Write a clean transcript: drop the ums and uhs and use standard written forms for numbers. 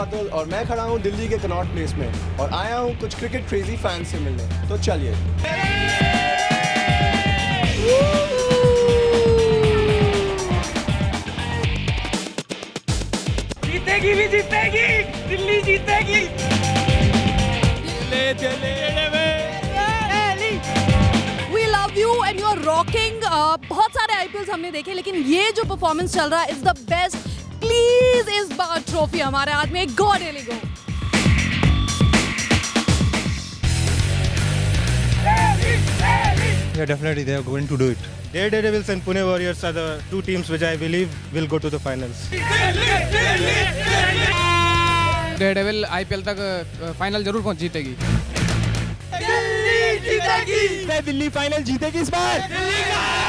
बादल और मैं खड़ा हूँ दिल्ली के कनॉट प्लेस में और आया हूँ कुछ क्रिकेट क्रेजी फैंस से मिलने। तो चलिए। जीतेगी भी जीतेगी, दिल्ली जीतेगी। We love you and you are rocking. बहुत सारे IPLs हमने देखे लेकिन ये जो परफॉर्मेंस चल रहा है is the best. Please इस बार ट्रॉफी हमारे हाथ में। Go Delhi go. Yeah, definitely they are going to do it. Daredevils and Pune Warriors are the two teams which I believe will go to the finals. Daredevil IPL तक final जरूर जीतेगी। दिल्ली जीतेगी। Delhi final जीतेगी इस बार।